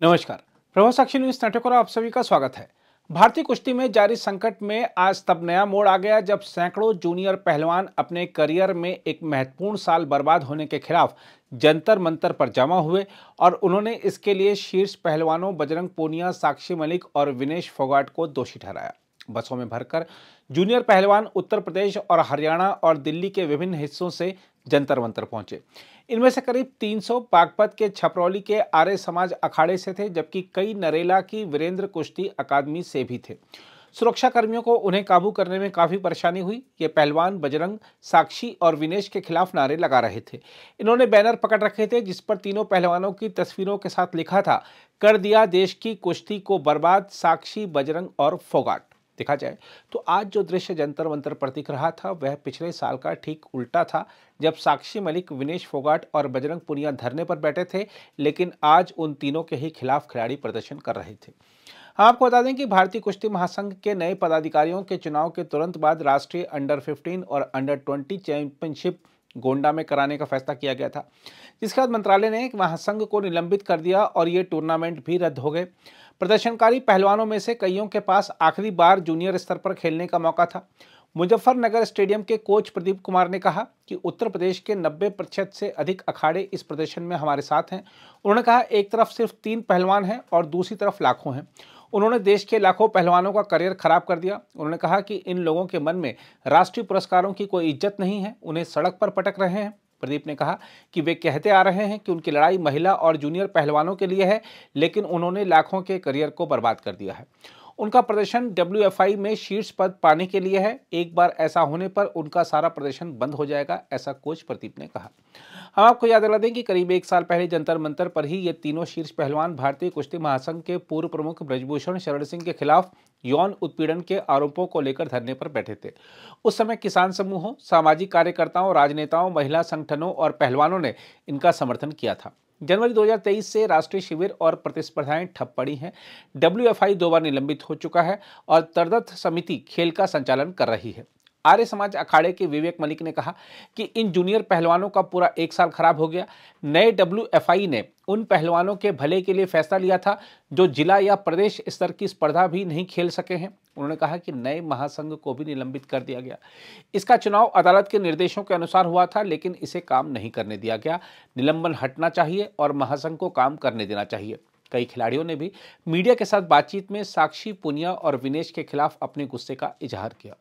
नमस्कार। प्रभाव साक्षी news network पर आप सभी का स्वागत है। भारतीय कुश्ती में जारी संकट में आज तब नया मोड़ आ गया जब सैकड़ों जूनियर पहलवान अपने करियर में एक महत्वपूर्ण साल बर्बाद होने के खिलाफ जंतर मंतर पर जमा हुए और उन्होंने इसके लिए शीर्ष पहलवानों बजरंग पूनिया, साक्षी मलिक और विनेश फोगाट को दोषी ठहराया। बसों में भरकर जूनियर पहलवान उत्तर प्रदेश और हरियाणा और दिल्ली के विभिन्न हिस्सों से जंतर मंतर पहुंचे। इनमें से करीब 300 बागपत के छपरौली के आर्य समाज अखाड़े से थे, जबकि कई नरेला की वीरेंद्र कुश्ती अकादमी से भी थे। सुरक्षा कर्मियों को उन्हें काबू करने में काफी परेशानी हुई। ये पहलवान बजरंग, साक्षी और विनेश के खिलाफ नारे लगा रहे थे। इन्होंने बैनर पकड़ रखे थे जिस पर तीनों पहलवानों की तस्वीरों के साथ लिखा था, कर दिया देश की कुश्ती को बर्बाद, साक्षी, बजरंग और फोगाट। देखा जाए तो आज जो दृश्य जंतर मंतर पर दिख रहा था वह पिछले साल का ठीक उल्टा था, जब साक्षी मलिक, विनेश फोगाट और बजरंग पूनिया धरने पर बैठे थे, लेकिन आज उन तीनों के ही खिलाफ खिलाड़ी प्रदर्शन कर रहे थे। हम आपको बता दें कि भारतीय कुश्ती महासंघ के नए पदाधिकारियों के चुनाव के तुरंत बाद राष्ट्रीय अंडर 15 और अंडर 20 चैंपियनशिप गोंडा में कराने का फैसला किया गया था, जिसके बाद मंत्रालय ने महासंघ को निलंबित कर दिया और ये टूर्नामेंट भी रद्द हो गए। प्रदर्शनकारी पहलवानों में से कईयों के पास आखिरी बार जूनियर स्तर पर खेलने का मौका था। मुजफ्फरनगर स्टेडियम के कोच प्रदीप कुमार ने कहा कि उत्तर प्रदेश के 90% से अधिक अखाड़े इस प्रदर्शन में हमारे साथ हैं। उन्होंने कहा, एक तरफ सिर्फ 3 पहलवान हैं और दूसरी तरफ लाखों हैं। उन्होंने देश के लाखों पहलवानों का करियर खराब कर दिया। उन्होंने कहा कि इन लोगों के मन में राष्ट्रीय पुरस्कारों की कोई इज्जत नहीं है, उन्हें सड़क पर पटक रहे हैं। प्रदीप ने कहा कि वे कहते आ रहे हैं कि उनकी लड़ाई महिला और जूनियर पहलवानों के लिए है, लेकिन उन्होंने लाखों के करियर को बर्बाद कर दिया है। उनका प्रदर्शन WFI में शीर्ष पद पाने के लिए है। एक बार ऐसा होने पर उनका सारा प्रदर्शन बंद हो जाएगा, ऐसा कोच प्रदीप ने कहा। हम आपको याद दिला दें कि करीब 1 साल पहले जंतर मंतर पर ही ये तीनों शीर्ष पहलवान भारतीय कुश्ती महासंघ के पूर्व प्रमुख ब्रजभूषण शरण सिंह के खिलाफ यौन उत्पीड़न के आरोपों को लेकर धरने पर बैठे थे। उस समय किसान समूहों, सामाजिक कार्यकर्ताओं, राजनेताओं, महिला संगठनों और पहलवानों ने इनका समर्थन किया था। जनवरी 2023 से राष्ट्रीय शिविर और प्रतिस्पर्धाएं ठप पड़ी हैं। WFI 2 बार निलंबित हो चुका है और तदर्थ समिति खेल का संचालन कर रही है। आर्य समाज अखाड़े के विवेक मलिक ने कहा कि इन जूनियर पहलवानों का पूरा 1 साल खराब हो गया। नए WFI ने उन पहलवानों के भले के लिए फैसला लिया था जो जिला या प्रदेश स्तर की स्पर्धा भी नहीं खेल सके हैं। उन्होंने कहा कि नए महासंघ को भी निलंबित कर दिया गया। इसका चुनाव अदालत के निर्देशों के अनुसार हुआ था, लेकिन इसे काम नहीं करने दिया गया। निलंबन हटना चाहिए और महासंघ को काम करने देना चाहिए। कई खिलाड़ियों ने भी मीडिया के साथ बातचीत में साक्षी, पूनिया और विनेश के खिलाफ अपने गुस्से का इजहार किया।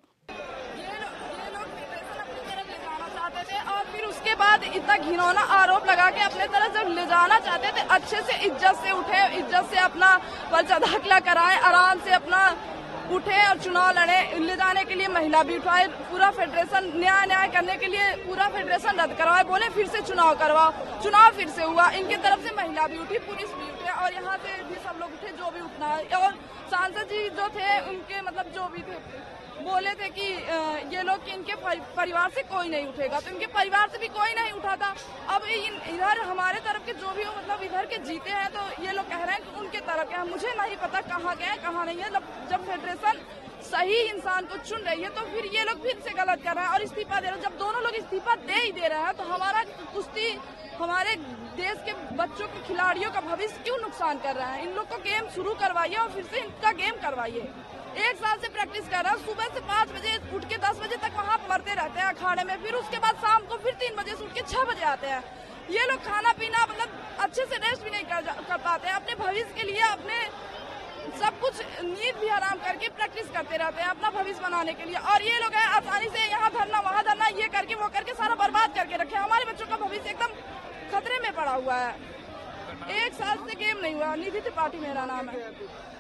उसके बाद इतना घिनौना आरोप लगा के अपने तरफ जब ले जाना चाहते थे, अच्छे से इज्जत से उठे, इज्जत से अपना पर्चा दाखिला कराए, आराम से अपना उठे और चुनाव लड़े। ले जाने के लिए महिला भी उठाए, पूरा फेडरेशन न्याय करने के लिए पूरा फेडरेशन रद्द करवाए, बोले फिर से चुनाव करवाओ। चुनाव फिर से हुआ, इनके तरफ से महिला भी उठी, पुलिस भी उठे और यहाँ से भी सब लोग उठे जो भी उठना है। और सांसद जी जो थे उनके मतलब जो भी थे बोले थे कि ये लोग कि इनके परिवार से कोई नहीं उठेगा, तो इनके परिवार से भी कोई नहीं उठा था। अब इधर हमारे तरफ के जो भी हो मतलब इधर के जीते हैं, तो ये लोग कह रहे हैं कि उनके तरफ के। मुझे नहीं पता कहाँ के हैं कहाँ नहीं है। जब फेडरेशन सही इंसान को चुन रही है तो फिर ये लोग फिर से गलत कर रहे हैं और इस्तीफा दे रहे हैं। जब दोनों लोग इस्तीफा दे ही दे रहे हैं तो हमारा कुश्ती, हमारे देश के बच्चों के खिलाड़ियों का भविष्य क्यों नुकसान कर रहा है। इन लोग को गेम शुरू करवाइए और फिर से इनका गेम करवाइए। 1 साल से प्रैक्टिस कर रहा है, सुबह से 5 बजे उठ के 10 बजे तक वहाँ मरते रहते हैं अखाड़े में, फिर उसके बाद शाम को फिर 3 बजे से उठ के 6 बजे आते हैं। ये लोग खाना पीना मतलब अच्छे से रेस्ट भी नहीं कर पाते हैं। अपने भविष्य के लिए अपने सब कुछ नींद भी आराम करके प्रैक्टिस करते रहते हैं अपना भविष्य बनाने के लिए। और ये लोग आसानी से यहाँ धरना वहाँ धरना ये करके वो करके सारा बर्बाद करके रखे। हमारे बच्चों का भविष्य एकदम खतरे में पड़ा हुआ है। 1 साल से गेम नहीं हुआ। निधि त्रिपाठी मेरा नाम है।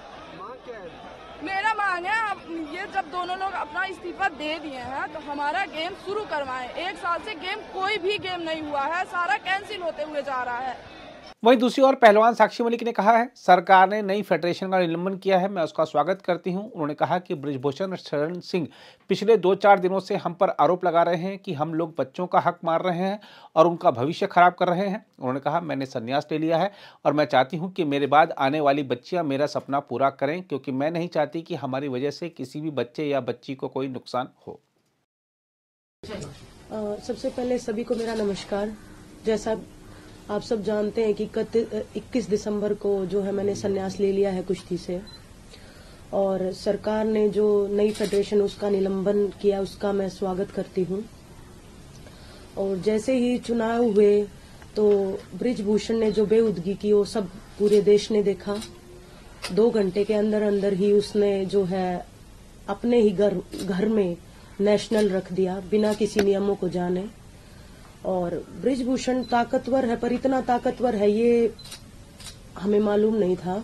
मेरा मांग है ये जब दोनों लोग अपना इस्तीफा दे दिए हैं तो हमारा गेम शुरू करवाएं। 1 साल से गेम कोई भी गेम नहीं हुआ है, सारा कैंसिल होते हुए जा रहा है। वहीं दूसरी ओर पहलवान साक्षी मलिक ने कहा है, सरकार ने नई फेडरेशन का निलंबन किया है, मैं उसका स्वागत करती हूं। उन्होंने कहा कि ब्रजभूषण शरण सिंह पिछले 2-4 दिनों से हम पर आरोप लगा रहे हैं कि हम लोग बच्चों का हक मार रहे हैं और उनका भविष्य खराब कर रहे हैं। उन्होंने कहा, मैंने संन्यास ले लिया है और मैं चाहती हूँ कि मेरे बाद आने वाली बच्चियाँ मेरा सपना पूरा करें, क्योंकि मैं नहीं चाहती कि हमारी वजह से किसी भी बच्चे या बच्ची को कोई नुकसान हो। सबसे पहले सभी को मेरा नमस्कार। जैसा आप सब जानते हैं कि 21 दिसंबर को जो है मैंने संन्यास ले लिया है कुश्ती से, और सरकार ने जो नई फेडरेशन उसका निलंबन किया उसका मैं स्वागत करती हूं। और जैसे ही चुनाव हुए तो बृजभूषण ने जो बेउदगी की वो सब पूरे देश ने देखा। 2 घंटे के अंदर अंदर ही उसने जो है अपने ही घर में नेशनल रख दिया बिना किसी नियमों को जाने। और बृजभूषण ताकतवर है, पर इतना ताकतवर है ये हमें मालूम नहीं था।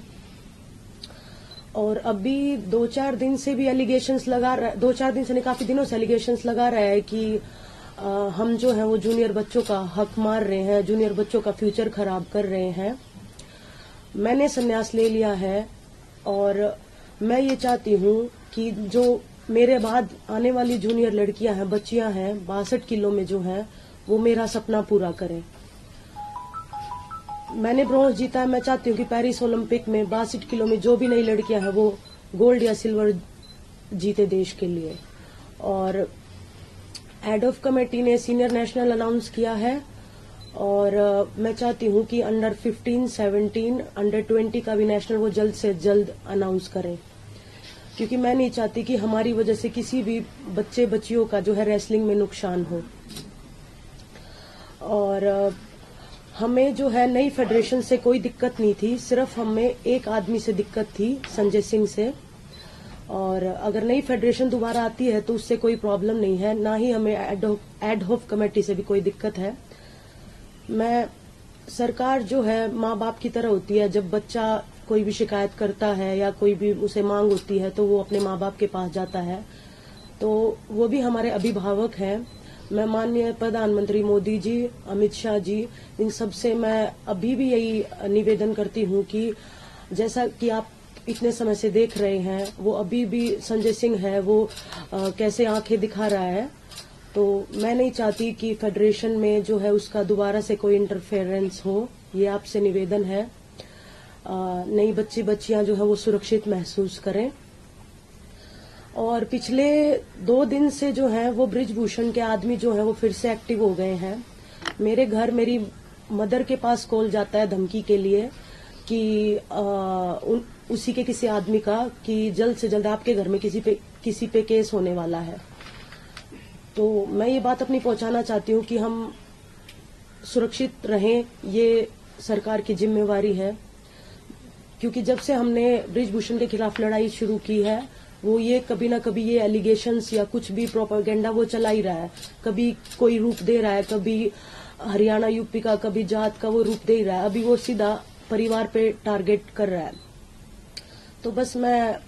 और अभी 2-4 दिन से भी एलिगेशंस लगा रहा है, 2-4 दिन से नहीं काफी दिनों से एलिगेशंस लगा रहा है कि हम जो है वो जूनियर बच्चों का हक मार रहे हैं, जूनियर बच्चों का फ्यूचर खराब कर रहे हैं। मैंने संन्यास ले लिया है और मैं ये चाहती हूँ कि जो मेरे बाद आने वाली जूनियर लड़कियां हैं, बच्चियां हैं 62 किलो में जो हैं, वो मेरा सपना पूरा करें। मैंने ब्रॉन्ज जीता है, मैं चाहती हूँ कि पेरिस ओलंपिक में 62 किलो में जो भी नई लड़कियां हैं वो गोल्ड या सिल्वर जीते देश के लिए। और हेड ऑफ कमेटी ने सीनियर नेशनल अनाउंस किया है और मैं चाहती हूँ कि अंडर 15, 17, अंडर 20 का भी नेशनल वो जल्द से जल्द अनाउंस करें, क्योंकि मैं नहीं चाहती कि हमारी वजह से किसी भी बच्चे बच्चियों का जो है रेसलिंग में नुकसान हो। और हमें जो है नई फेडरेशन से कोई दिक्कत नहीं थी, सिर्फ हमें एक आदमी से दिक्कत थी, संजय सिंह से। और अगर नई फेडरेशन दोबारा आती है तो उससे कोई प्रॉब्लम नहीं है, ना ही हमें एड हॉक कमेटी से भी कोई दिक्कत है। मैं सरकार जो है माँ बाप की तरह होती है, जब बच्चा कोई भी शिकायत करता है या कोई भी उसे मांग होती है तो वो अपने माँ बाप के पास जाता है, तो वो भी हमारे अभिभावक हैं। मैं माननीय प्रधानमंत्री मोदी जी, अमित शाह जी, इन सब से मैं अभी भी यही निवेदन करती हूँ कि जैसा कि आप इतने समय से देख रहे हैं, वो अभी भी संजय सिंह है, वो कैसे आंखें दिखा रहा है। तो मैं नहीं चाहती कि फेडरेशन में जो है उसका दोबारा से कोई इंटरफेरेंस हो, ये आपसे निवेदन है। नई बच्चियां जो है वो सुरक्षित महसूस करें। और पिछले 2 दिन से जो है वो बृजभूषण के आदमी जो है वो फिर से एक्टिव हो गए हैं। मेरे घर मेरी मदर के पास कॉल जाता है धमकी के लिए कि उसी के किसी आदमी का कि जल्द से जल्द आपके घर में किसी पे केस होने वाला है। तो मैं ये बात अपनी पहुंचाना चाहती हूँ कि हम सुरक्षित रहें, ये सरकार की जिम्मेवारी है। क्योंकि जब से हमने बृजभूषण के खिलाफ लड़ाई शुरू की है, वो ये कभी ना कभी ये एलिगेशंस या कुछ भी प्रोपेगेंडा वो चला ही रहा है। कभी कोई रूप दे रहा है, कभी हरियाणा यूपी का, कभी जात का वो रूप दे ही रहा है। अभी वो सीधा परिवार पे टारगेट कर रहा है। तो बस मैं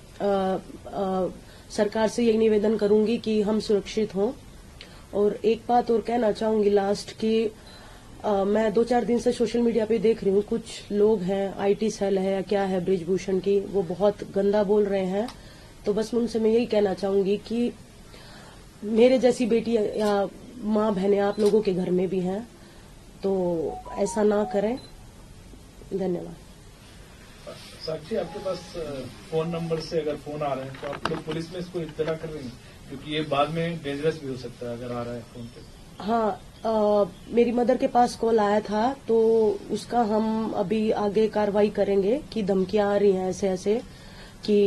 सरकार से यही निवेदन करूंगी कि हम सुरक्षित हों। और एक बात और कहना चाहूंगी लास्ट की, मैं 2-4 दिन से सोशल मीडिया पे देख रही हूँ, कुछ लोग हैं, आईटी सेल है या क्या है बृजभूषण की, वो बहुत गंदा बोल रहे हैं। तो बस उनसे मैं यही कहना चाहूंगी कि मेरे जैसी बेटी या माँ बहनें आप लोगों के घर में भी हैं, तो ऐसा ना करें। धन्यवाद। साक्षी, आपके पास फोन नंबर से अगर फोन आ रहे हैं तो आप लोग पुलिस में इसको इत्तला कर रहे हैं, क्योंकि ये बाद में डेंजरस भी हो सकता है अगर आ रहा है फोन पे। हाँ, मेरी मदर के पास कॉल आया था, तो उसका हम अभी आगे कार्रवाई करेंगे कि धमकियां आ रही हैं ऐसे ऐसे कि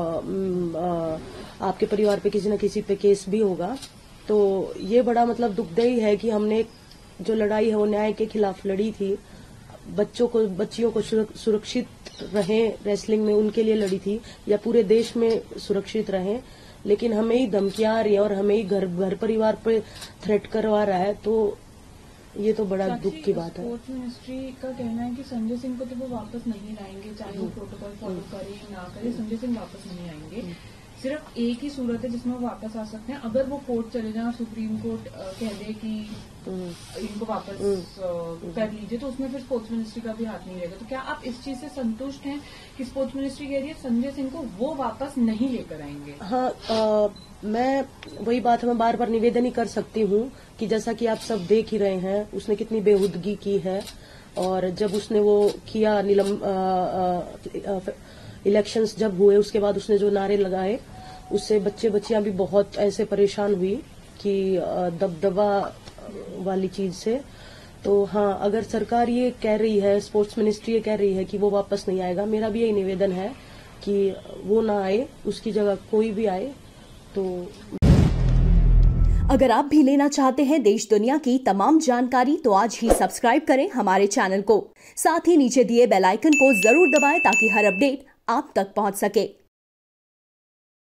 आपके परिवार पे किसी न किसी पे केस भी होगा। तो ये बड़ा मतलब दुखदायी है कि हमने जो लड़ाई है वो न्याय के खिलाफ लड़ी थी, बच्चियों को सुरक्षित रहें रेसलिंग में उनके लिए लड़ी थी, या पूरे देश में सुरक्षित रहें, लेकिन हमें ही धमकियां आ रही है और हमें ही घर परिवार पे थ्रेट करवा रहा है। तो ये तो बड़ा दुख की बात है। स्पोर्ट्स मिनिस्ट्री का कहना है कि संजय सिंह को तो वो वापस नहीं लाएंगे, चाहे वो प्रोटोकॉल फॉलो करे ना करे, संजय सिंह वापस नहीं आएंगे। सिर्फ एक ही सूरत है जिसमें वो वापस आ सकते हैं, अगर वो कोर्ट चले जाए, सुप्रीम कोर्ट कह दे कि इनको वापस कर लीजिए, तो उसमें फिर स्पोर्ट्स मिनिस्ट्री का भी हाथ नहीं रहेगा। तो क्या आप इस चीज से संतुष्ट हैं कि स्पोर्ट्स मिनिस्ट्री कह रही है संजय सिंह को वो वापस नहीं लेकर आएंगे? हाँ, मैं वही बात मैं बार बार निवेदन ही कर सकती हूँ कि जैसा कि आप सब देख ही रहे हैं, उसने कितनी बेहुदगी की है। और जब उसने वो किया इलेक्शंस जब हुए उसके बाद उसने जो नारे लगाए, उससे बच्चियां भी बहुत ऐसे परेशान हुई कि दबदबा वाली चीज से। तो हाँ, अगर सरकार ये कह रही है, स्पोर्ट्स मिनिस्ट्री ये कह रही है कि वो वापस नहीं आएगा, मेरा भी यही निवेदन है कि वो ना आए, उसकी जगह कोई भी आए। तो अगर आप भी लेना चाहते हैं देश दुनिया की तमाम जानकारी तो आज ही सब्सक्राइब करें हमारे चैनल को। साथ ही नीचे दिए बेल आइकन को जरूर दबाएं ताकि हर अपडेट आप तक पहुंच सके।